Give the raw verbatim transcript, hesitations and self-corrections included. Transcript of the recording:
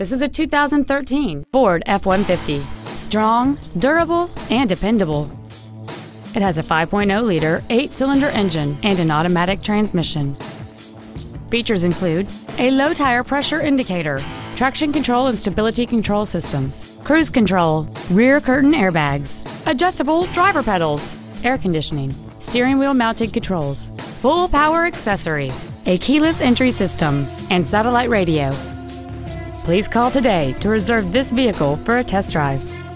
This is a two thousand thirteen Ford F one fifty. Strong, durable, and dependable. It has a five point oh liter eight-cylinder engine and an automatic transmission. Features include a low tire pressure indicator, traction control and stability control systems, cruise control, rear curtain airbags, adjustable driver pedals, air conditioning, steering wheel mounted controls, full power accessories, a keyless entry system, and satellite radio. Please call today to reserve this vehicle for a test drive.